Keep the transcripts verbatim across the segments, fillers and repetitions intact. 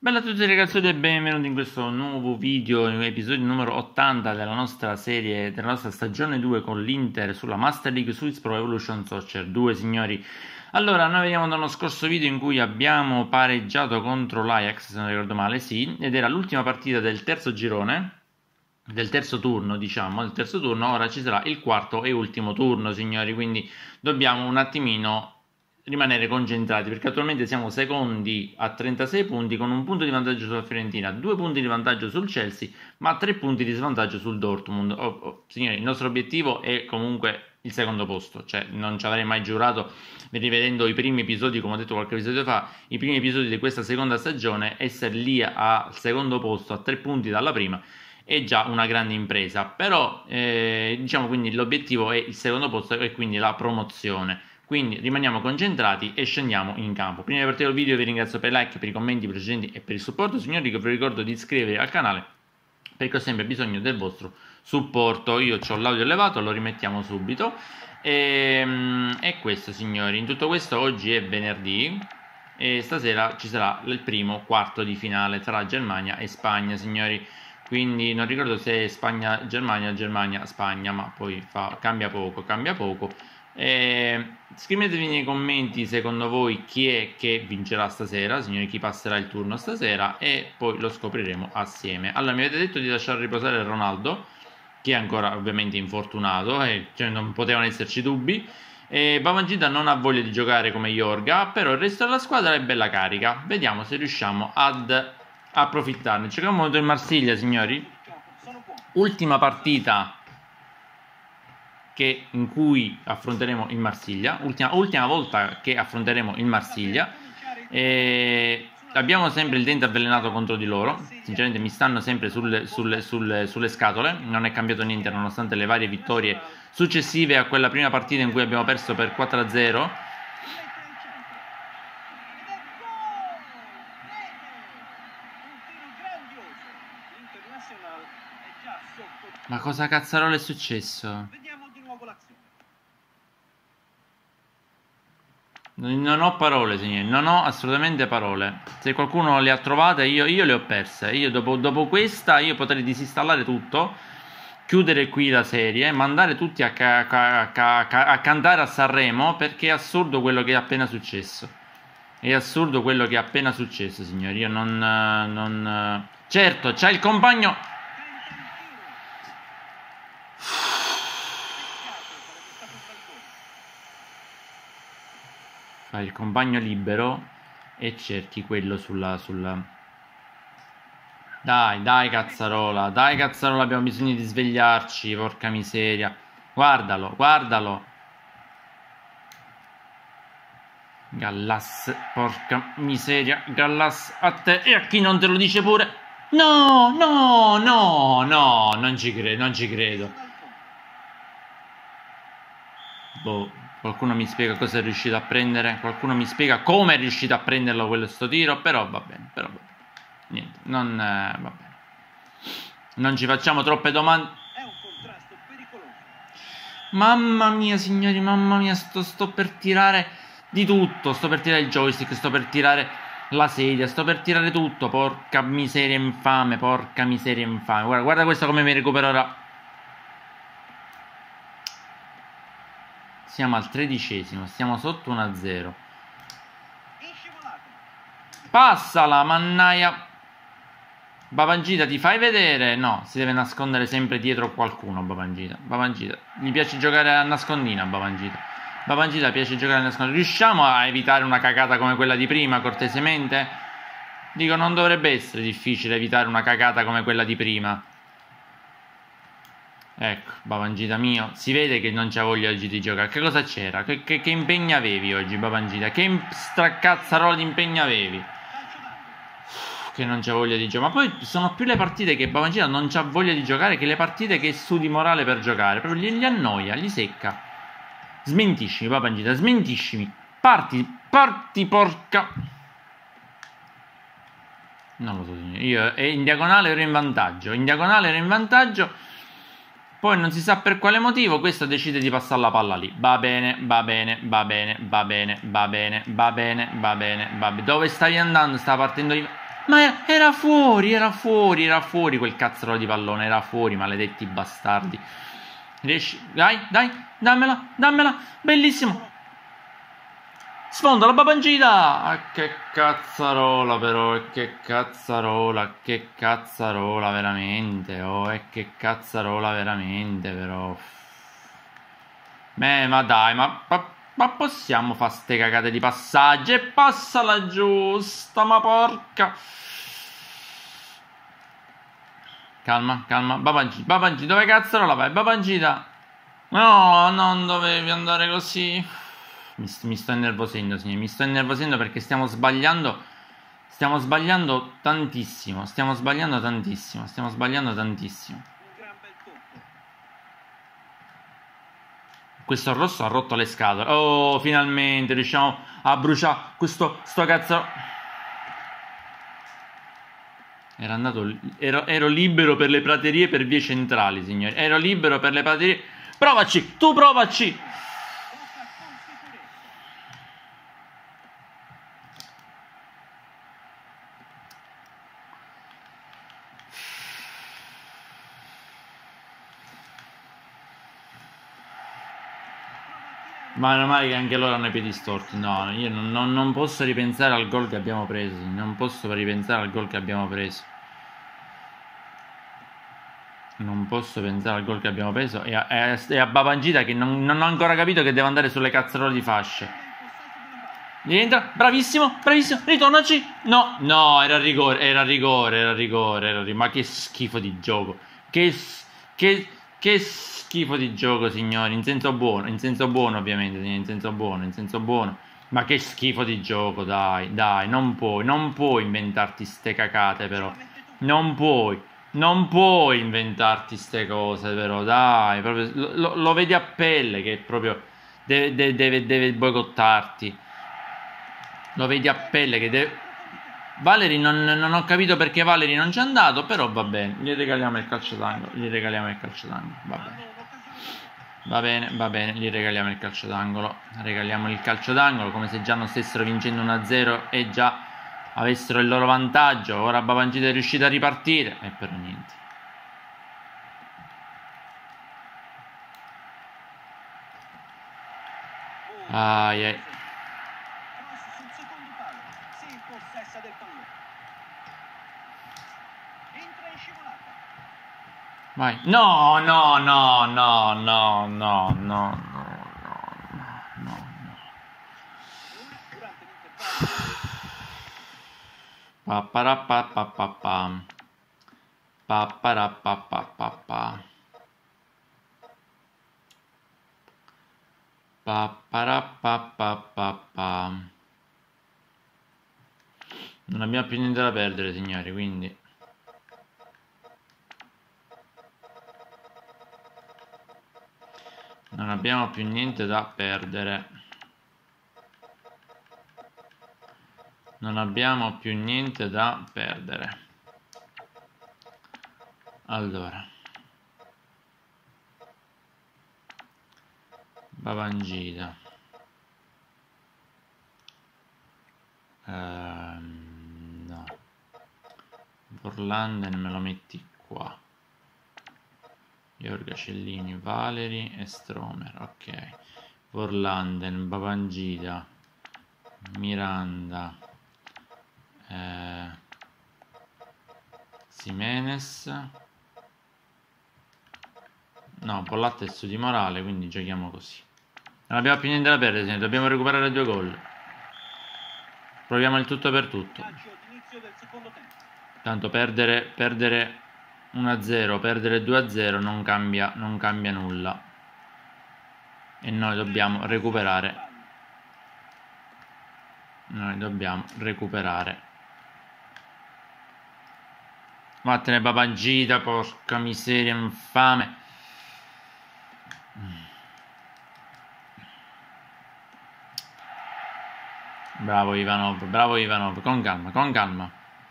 Bella a tutti ragazzi e benvenuti in questo nuovo video, episodio numero ottanta della nostra serie, della nostra stagione due con l'Inter sulla Master League Swiss Pro Evolution Soccer due, signori. Allora, noi veniamo da uno scorso video in cui abbiamo pareggiato contro l'Ajax, se non ricordo male, sì, ed era l'ultima partita del terzo girone, del terzo turno, diciamo, del terzo turno. Ora ci sarà il quarto e ultimo turno, signori, quindi dobbiamo un attimino rimanere concentrati, perché attualmente siamo secondi a trentasei punti con un punto di vantaggio sulla Fiorentina, due punti di vantaggio sul Chelsea, ma tre punti di svantaggio sul Dortmund. Oh, oh, signori, il nostro obiettivo è comunque il secondo posto, cioè non ci avrei mai giurato, rivedendo i primi episodi, come ho detto qualche episodio fa, i primi episodi di questa seconda stagione, essere lì al secondo posto a tre punti dalla prima è già una grande impresa. Però eh, diciamo, quindi l'obiettivo è il secondo posto e quindi la promozione. Quindi rimaniamo concentrati e scendiamo in campo. Prima di partire il video vi ringrazio per i like, per i commenti precedenti e per il supporto, signori, che vi ricordo di iscrivervi al canale perché ho sempre bisogno del vostro supporto. Io ho l'audio elevato, lo rimettiamo subito. E, e questo, signori, in tutto questo oggi è venerdì e stasera ci sarà il primo quarto di finale tra Germania e Spagna, signori. Quindi non ricordo se è Spagna-Germania o Germania-Spagna, ma poi fa, cambia poco, cambia poco. Eh, scrivetemi nei commenti secondo voi chi è che vincerà stasera, signori, chi passerà il turno stasera, e poi lo scopriremo assieme. Allora, mi avete detto di lasciare riposare Ronaldo, che è ancora ovviamente infortunato e cioè non potevano esserci dubbi. E Babangida non ha voglia di giocare come Jorga, però il resto della squadra è bella carica. Vediamo se riusciamo ad approfittarne. Giochiamo contro il Marsiglia, signori, ultima partita che, in cui affronteremo il Marsiglia, ultima, ultima volta che affronteremo il Marsiglia. E abbiamo sempre il dente avvelenato contro di loro, sinceramente mi stanno sempre sulle, sulle, sulle, sulle scatole, non è cambiato niente nonostante le varie vittorie successive a quella prima partita in cui abbiamo perso per quattro a zero. Ma cosa cazzarola è successo? Non ho parole, signori, non ho assolutamente parole. Se qualcuno le ha trovate, io, io le ho perse. Io dopo, dopo questa io potrei disinstallare tutto, chiudere qui la serie, mandare tutti a, ca ca ca a cantare a Sanremo, perché è assurdo quello che è appena successo. È assurdo quello che è appena successo, signori. Io non... non... Certo, c'è il compagno... il compagno libero e cerchi quello sulla, sulla... Dai, dai cazzarola, dai cazzarola, abbiamo bisogno di svegliarci, porca miseria. Guardalo, guardalo. Gallas, porca miseria, Gallas, a te e a chi non te lo dice pure. No, no, no, no, non ci credo, non ci credo. Boh. Qualcuno mi spiega cosa è riuscito a prendere? Qualcuno mi spiega come è riuscito a prenderlo quello sto tiro? Però va bene, però va bene. Niente, non eh, va bene. Non ci facciamo troppe domande. È un contrasto pericoloso. Mamma mia, signori, mamma mia, sto, sto per tirare di tutto. Sto per tirare il joystick, sto per tirare la sedia, sto per tirare tutto. Porca miseria infame, porca miseria infame. Guarda, guarda questo come mi recupero ora. Siamo al tredicesimo, stiamo sotto uno a zero. Passala, mannaia. Babangida, ti fai vedere? No, si deve nascondere sempre dietro qualcuno, Babangida. Babangida, gli piace giocare a nascondina, Babangida. Babangida piace giocare a nascondina. Riusciamo a evitare una cagata come quella di prima, cortesemente? Dico, non dovrebbe essere difficile evitare una cagata come quella di prima. Ecco, Babangida mio, si vede che non c'ha voglia oggi di giocare. Che cosa c'era? Che, che, che impegni avevi oggi, Babangida? Che straccazzarola di impegni avevi? Uff, che non c'ha voglia di giocare. Ma poi sono più le partite che Babangida non c'ha voglia di giocare che le partite che su di morale per giocare. Proprio gli, gli annoia, gli secca. Smentiscimi, Babangida, smentiscimi. Parti, parti, porca... Non lo so, signore. Io eh, in diagonale ero in vantaggio. In diagonale ero in vantaggio. Poi non si sa per quale motivo questo decide di passare la palla lì. Va bene, va bene, va bene, va bene, va bene, va bene, va bene, va bene. Dove stavi andando? Stava partendo io. Ma era, era fuori, era fuori, era fuori quel cazzolo di pallone, era fuori, maledetti bastardi. Riesci? Dai, dai, dammela, dammela, bellissimo. Sfonda la Babangida! Ah, che cazzarola però, che cazzarola, che cazzarola veramente, oh, e che cazzarola veramente però. Beh, ma dai, ma, ma, ma possiamo fare ste cagate di passaggio? E passa la giusta, ma porca. Calma, calma, Babangida, Babangida, dove cazzarola vai? Babangida! No, non dovevi andare così. Mi, mi sto innervosendo, signori, mi sto innervosendo perché stiamo sbagliando. Stiamo sbagliando tantissimo. Stiamo sbagliando tantissimo. Stiamo sbagliando tantissimo. Questo rosso ha rotto le scatole. Oh, finalmente riusciamo a bruciare questo sto cazzo. Era andato. Ero, ero libero per le praterie per vie centrali, signori. Ero libero per le praterie. Provaci, tu provaci. Ma ormai che anche loro hanno i piedi storti. No, io non, non, non posso ripensare al gol che abbiamo preso. Non posso ripensare al gol che abbiamo preso. Non posso pensare al gol che abbiamo preso. E a, e a Babangida che non, non ho ancora capito che deve andare sulle cazzarole di fasce. Rientra, bravissimo, bravissimo, ritornaci. No, no, era rigore, era rigore, era rigore, era rigore. Ma che schifo di gioco. Che, che, che schifo di gioco, signori. In senso buono, in senso buono ovviamente, in senso buono, in senso buono. Ma che schifo di gioco, dai, dai, non puoi, non puoi inventarti ste cacate però. Non puoi. Non puoi inventarti ste cose, però, dai, proprio, lo, lo vedi a pelle che proprio deve, deve, deve, deve boicottarti. Lo vedi a pelle che deve... Valeri non, non ho capito perché Valeri non c'è andato, però va bene, gli regaliamo il calcio d'angolo, gli regaliamo il calcio d'angolo, va bene. Va bene, va bene, gli regaliamo il calcio d'angolo, regaliamo il calcio d'angolo come se già non stessero vincendo uno a zero e già avessero il loro vantaggio. Ora Babangida è riuscito a ripartire e per niente. Ai ai. Vai. No, no, no, no, no, no, no, no, no, no, no. Papparapapapapam. Papparapapapapam. Papparapapapapam. Non abbiamo più niente da perdere, signori, quindi non abbiamo più niente da perdere. Non abbiamo più niente da perdere. Allora. Babangida. Ehm, no. Vorlanden me lo metti qua. Jorga Cellini, Valeri e Stromer. Ok. Vorlanden, Babangida, Miranda, eh, Ximenes. No, Pollatta è su di morale, quindi giochiamo così. Non abbiamo più niente da perdere, signori. Dobbiamo recuperare due gol. Proviamo il tutto per tutto. Tanto perdere, perdere uno a zero, perdere due a zero non cambia, non cambia nulla. E noi dobbiamo recuperare. Noi dobbiamo recuperare. Vattene Babangida, porca miseria infame. Bravo Ivanov, bravo Ivanov, con calma, con calma.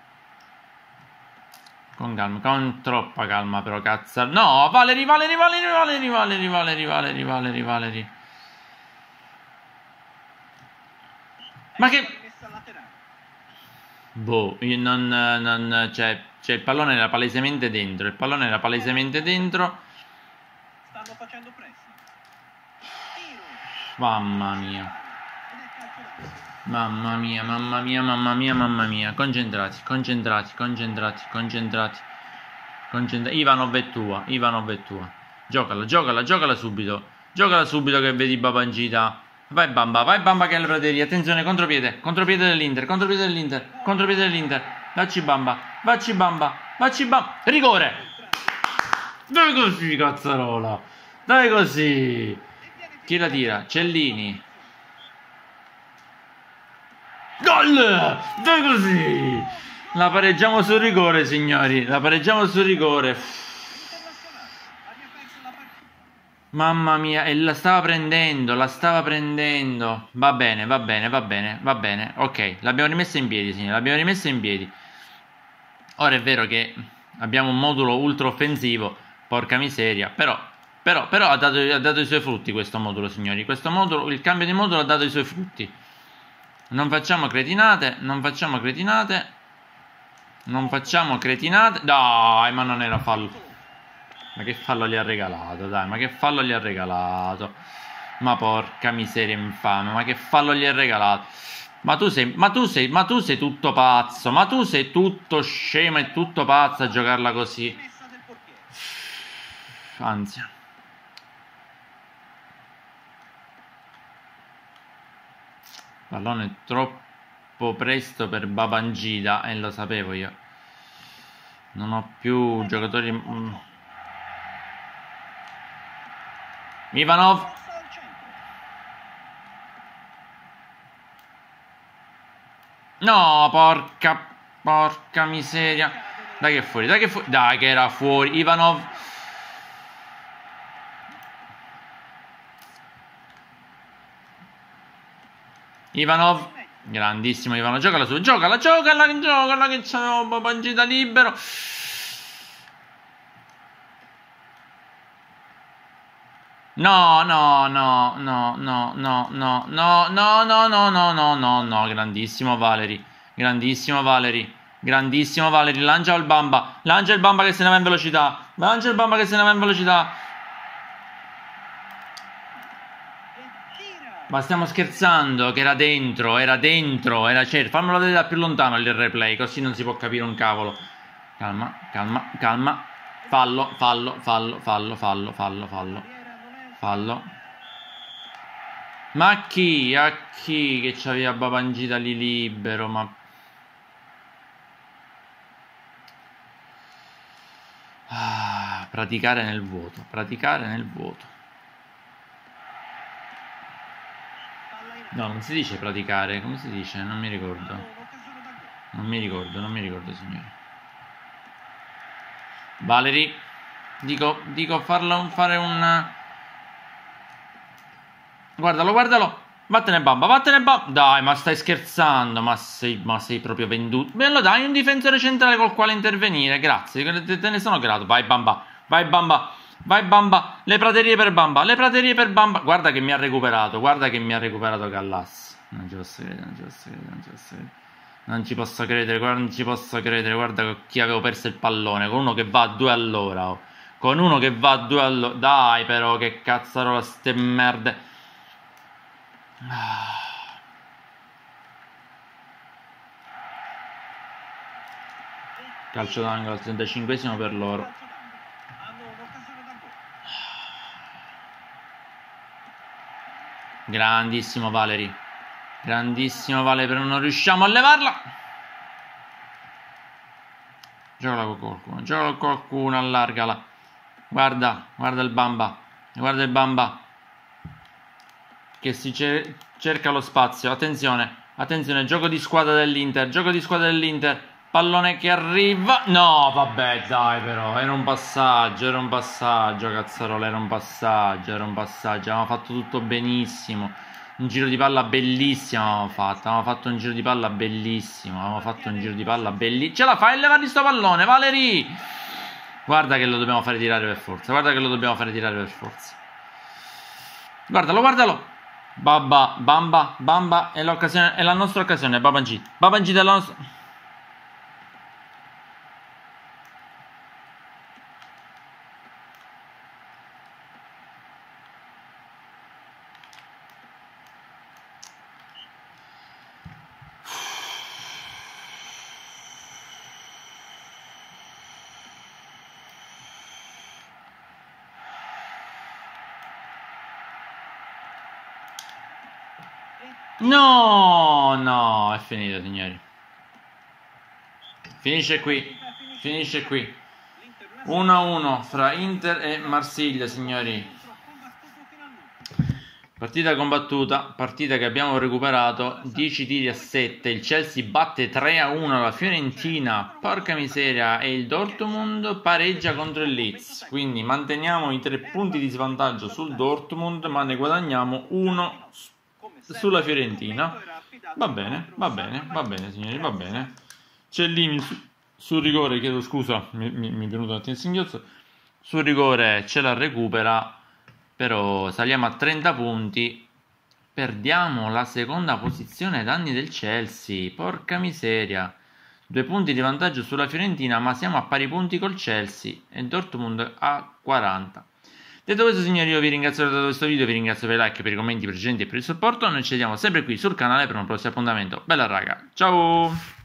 Con calma, con troppa calma però, cazzo. No, Valeri, Valeri, Valeri, Valeri, Valeri, Valeri, Valeri, Valeri, Valeri. Ma che... Boh, io non, non cioè, cioè il pallone era palesemente dentro, il pallone era palesemente dentro. Stanno facendo pressing. Mamma mia. Mamma mia, mamma mia, mamma mia, mamma mia. Concentrati, concentrati, concentrati, concentrati. Concentrati. Ivanov è tua, Ivanov è tua. Giocala, giocala, giocala subito. Giocala subito che vedi Babangida. Vai Bamba, vai Bamba che è alle praterie. Attenzione, contropiede, contropiede dell'Inter, contropiede dell'Inter, contropiede dell'Inter. Vacci Bamba, vacci Bamba, vacci Bamba. Rigore! Dai così, cazzarola. Dai così. Chi la tira? Cellini. Gol! Dai così! La pareggiamo sul rigore, signori. La pareggiamo sul rigore. Mamma mia, e la stava prendendo, la stava prendendo. Va bene, va bene, va bene, va bene. Ok, l'abbiamo rimessa in piedi, signori. L'abbiamo rimessa in piedi. Ora è vero che abbiamo un modulo ultra offensivo. Porca miseria. Però, però, però ha dato, ha dato i suoi frutti questo modulo, signori. Questo modulo, il cambio di modulo ha dato i suoi frutti. Non facciamo cretinate, non facciamo cretinate. Non facciamo cretinate. Dai, ma non era fallo. Ma che fallo gli ha regalato, dai, ma che fallo gli ha regalato. Ma porca miseria infame, ma che fallo gli ha regalato. Ma tu sei, ma tu sei, ma tu sei tutto pazzo. Ma tu sei tutto scemo e tutto pazzo a giocarla così. Ansia. Pallone troppo presto per Babangida. E lo sapevo io. Non ho più giocatori... Mm. Ivanov. No, porca... Porca miseria. Dai che è fuori, dai che è fuori. Dai che era fuori. Ivanov. Ivanov. Grandissimo Ivanov. Giocala su. Giocala, giocala, giocala che c'è Babangida libero. No, no, no, no, no, no, no, no, no, no, no, no, no, no, no, grandissimo Valeri, grandissimo Valeri, grandissimo Valeri, lancia il Bamba, lancia il Bamba che se ne va in velocità, lancia il Bamba che se ne va in velocità. Ma stiamo scherzando, che era dentro, era dentro, era certo, fammelo vedere da più lontano il replay, così non si può capire un cavolo. Calma, calma, calma, fallo, fallo, fallo, fallo, fallo, fallo, fallo. Fallo. Ma a chi? A chi che c'aveva Babangida lì libero? Ma ah, praticare nel vuoto. Praticare nel vuoto. No, non si dice praticare. Come si dice? Non mi ricordo. Non mi ricordo, non mi ricordo, signore. Valeri. Dico, dico farlo fare un... Guardalo, guardalo. Vattene Bamba, vattene Bamba. Dai, ma stai scherzando. Ma sei, ma sei proprio venduto. Me lo dai un difensore centrale col quale intervenire. Grazie, te ne sono grato. Vai Bamba, vai Bamba, vai Bamba. Le praterie per Bamba, le praterie per Bamba. Guarda che mi ha recuperato, guarda che mi ha recuperato Gallas. Non ci posso credere, non ci posso credere, non ci posso credere. Non ci posso credere, guarda, non ci posso credere. Guarda con chi avevo perso il pallone. Con uno che va a due all'ora. Oh. Con uno che va a due all'ora. Dai però, che cazzarola ste merde. Calcio d'angolo al trentacinquesimo per loro. Grandissimo Valeri. Grandissimo Valeri, però non riusciamo a levarla. Giocala con qualcuno, giocala con qualcuno, allargala. Guarda, guarda il Bamba. Guarda il Bamba che si cer cerca lo spazio. Attenzione, attenzione, gioco di squadra dell'Inter, gioco di squadra dell'Inter. Pallone che arriva. No, vabbè, dai però, era un passaggio, era un passaggio, cazzarola, era un passaggio, era un passaggio. Avevamo fatto tutto benissimo. Un giro di palla bellissimo avevamo fatto, avevamo fatto un giro di palla bellissimo, avevamo fatto un giro di palla bellissimo. Ce la fai a levargli sto pallone, Valeri! Guarda che lo dobbiamo fare tirare per forza, guarda che lo dobbiamo fare tirare per forza. Guardalo, guardalo. Babba, Bamba, Bamba è l'occasione, è la nostra occasione, Babangida. Babangida è la nostra... No, no, è finito, signori. Finisce qui, finisce qui. uno a uno fra Inter e Marsiglia, signori. Partita combattuta, partita che abbiamo recuperato, dieci tiri a sette, il Chelsea batte tre a uno la Fiorentina, porca miseria, e il Dortmund pareggia contro il Leeds, quindi manteniamo i tre punti di svantaggio sul Dortmund, ma ne guadagniamo uno sulla Fiorentina. Va bene, va bene, va bene signori, va bene. Cellini su, sul rigore, chiedo scusa, mi, mi, mi è venuto un attimo il singhiozzo, sul rigore ce la recupera. Però saliamo a trenta punti, perdiamo la seconda posizione ai danni del Chelsea, porca miseria, due punti di vantaggio sulla Fiorentina, ma siamo a pari punti col Chelsea e Dortmund a quaranta. Detto questo signori, io vi ringrazio per aver guardato questo video, vi ringrazio per i like, per i commenti, per i suggerimenti e per il supporto, noi ci vediamo sempre qui sul canale per un prossimo appuntamento. Bella raga, ciao!